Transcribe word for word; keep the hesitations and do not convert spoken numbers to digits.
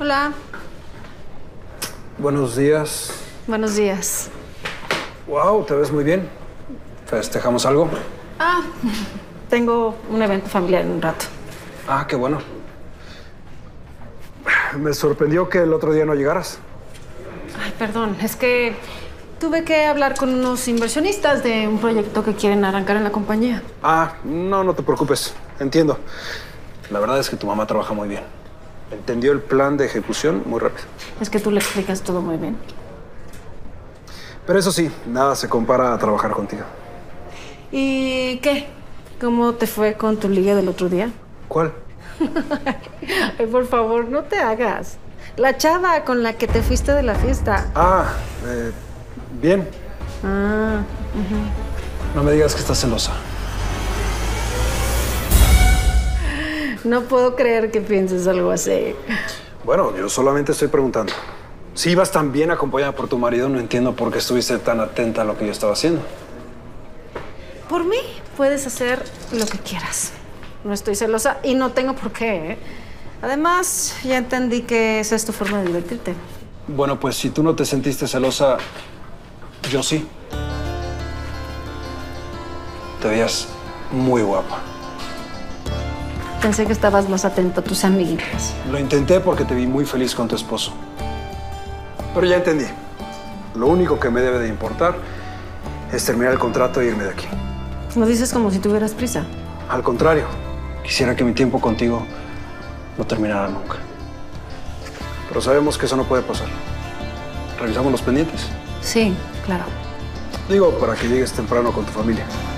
Hola. Buenos días. Buenos días. Wow, te ves muy bien. ¿Festejamos algo? Ah, tengo un evento familiar en un rato. Ah, qué bueno. Me sorprendió que el otro día no llegaras. Ay, perdón, es que tuve que hablar con unos inversionistas de un proyecto que quieren arrancar en la compañía. Ah, no, no te preocupes. Entiendo. La verdad es que tu mamá trabaja muy bien. Entendió el plan de ejecución muy rápido. Es que tú le explicas todo muy bien. Pero eso sí, nada se compara a trabajar contigo. ¿Y qué? ¿Cómo te fue con tu liga del otro día? ¿Cuál? Ay, por favor, no te hagas. La chava con la que te fuiste de la fiesta. Ah, eh, bien. Ah, No me digas que estás celosa. no puedo creer que pienses algo así. Bueno, yo solamente estoy preguntando. Si ibas tan bien acompañada por tu marido, no entiendo por qué estuviste tan atenta a lo que yo estaba haciendo. Por mí puedes hacer lo que quieras. No estoy celosa y no tengo por qué, ¿eh? Además, ya entendí que esa es tu forma de divertirte. Bueno, pues si tú no te sentiste celosa, yo sí. Te veías muy guapa. Pensé que estabas más atento a tus amiguitas. Lo intenté porque te vi muy feliz con tu esposo. Pero ya entendí. Lo único que me debe de importar es terminar el contrato e irme de aquí. Lo dices como si tuvieras prisa. Al contrario, quisiera que mi tiempo contigo no terminara nunca. Pero sabemos que eso no puede pasar. ¿Revisamos los pendientes? Sí, claro. Digo, para que llegues temprano con tu familia.